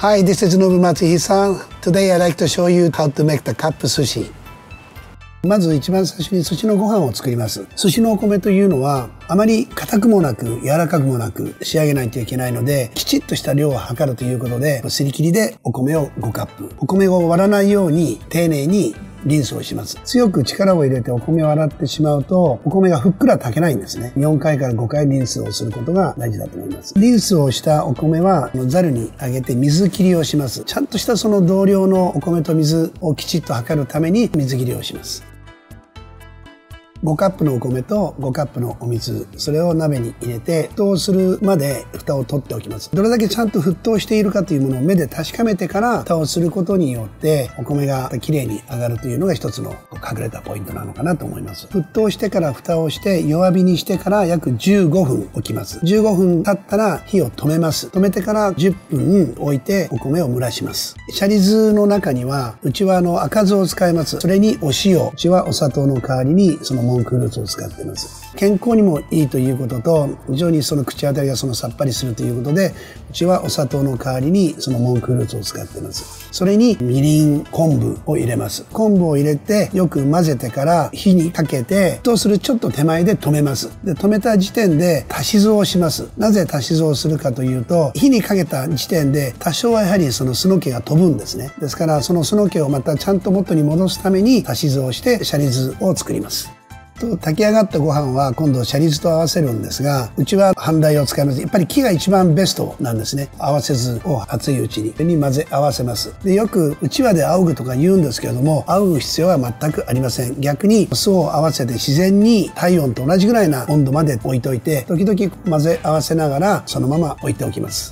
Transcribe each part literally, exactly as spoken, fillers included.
Hi, this is Nobu Matsuhisa. Today I'd like to show you how to make the cup sushi. まず一番最初に寿司のご飯を作ります。寿司のお米というのはあまり硬くもなく柔らかくもなく仕上げないといけないので、きちっとした量を測るということで、すり切りでお米をごカップ。お米を割らないように丁寧にリンスをします。強く力を入れてお米を洗ってしまうと、お米がふっくら炊けないんですね。よんかいからごかいリンスをすることが大事だと思います。リンスをしたお米は、ザルにあげて水切りをします。ちゃんとしたその同量のお米と水をきちっと測るために水切りをします。ごカップのお米とごカップのお水、それを鍋に入れて沸騰するまで蓋を取っておきます。どれだけちゃんと沸騰しているかというものを目で確かめてから蓋をすることによってお米がきれいに上がるというのが一つの隠れたポイントなのかなと思います。沸騰してから蓋をして弱火にしてから約じゅうごふん置きます。じゅうごふん経ったら火を止めます。止めてからじゅっぷん置いてお米を蒸らします。シャリ酢の中にはうちはあの赤酢を使います。それにお塩、うちはお砂糖の代わりにそのモンクフルーツを使っています。健康にもいいということと、非常にその口当たりがそのさっぱりするということで、うちはお砂糖の代わりにそのモンクフルーツを使っています。それにみりん、昆布を入れます。昆布を入れてよく混ぜてから火にかけて、沸騰するちょっと手前で止めます。で、止めた時点で足し酢をします。なぜ足し酢をするかというと、火にかけた時点で多少はやはりその酢の気が飛ぶんですね。ですからその酢の気をまたちゃんと元に戻すために足し酢をしてシャリ酢を作ります。炊き上がったご飯は今度シャリ酢と合わせるんですが、うちは半大を使います。やっぱり木が一番ベストなんですね。合わせ酢を熱いうちにに混ぜ合わせます。で、よくうちわで仰ぐとか言うんですけれども、仰ぐ必要は全くありません。逆に酢を合わせて自然に体温と同じぐらいな温度まで置いといて、時々混ぜ合わせながらそのまま置いておきます。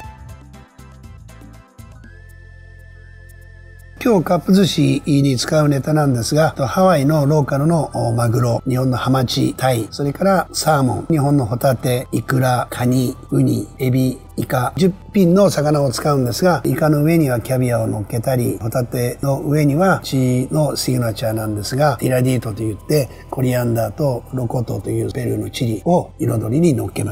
今日カップ寿司に使うネタなんですが、ハワイのローカルのマグロ、日本のハマチ、タイ、それからサーモン、日本のホタテ、イクラ、カニ、ウニ、エビ、イカ、じゅっぴんの魚を使うんですが、イカの上にはキャビアを乗っけたり、ホタテの上にはチのシグナチャーなんですが、ティラディートといってコリアンダーとロコトというペルーのチリを彩りに乗っけます。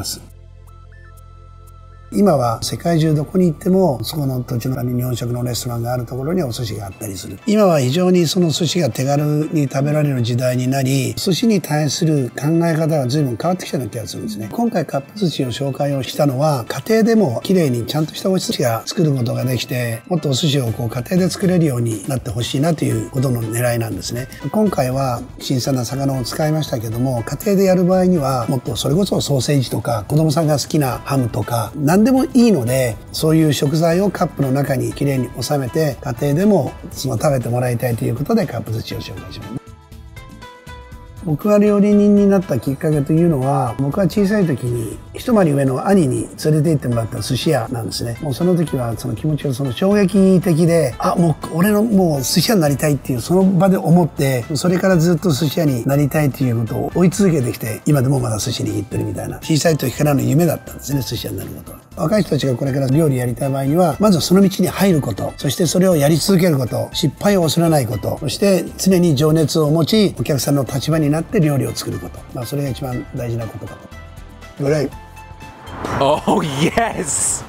今は世界中どこに行ってもそこの土地の日本食のレストランがあるところにお寿司があったりする。今は非常にその寿司が手軽に食べられる時代になり、寿司に対する考え方が随分変わってきたような気がするんですね。今回カップ寿司を紹介をしたのは、家庭でも綺麗にちゃんとしたお寿司が作ることができて、もっとお寿司をこう家庭で作れるようになってほしいなということの狙いなんですね。今回は新鮮な魚を使いましたけども、家庭でやる場合にはもっとそれこそソーセージとか子供さんが好きなハムとか何でもいいので、そういう食材をカップの中にきれいに収めて家庭でもその食べてもらいたいということでカップ寿司を紹介します。僕が料理人になったきっかけというのは、僕は小さい時に一回り上の兄に連れて行ってもらった寿司屋なんですね。もうその時はその気持ちがその衝撃的で、あ、もう俺のもう寿司屋になりたいっていうその場で思って、それからずっと寿司屋になりたいということを追い続けてきて、今でもまだ寿司握ってるみたいな、小さい時からの夢だったんですね、寿司屋になることは。若い人たちがこれから料理やりたい場合には、まずその道に入ること、そしてそれをやり続けること、失敗を恐れないこと、そして常に情熱を持ち、お客さんの立場になって料理を作ること、まあそれが一番大事なことかと。Great. Oh yes!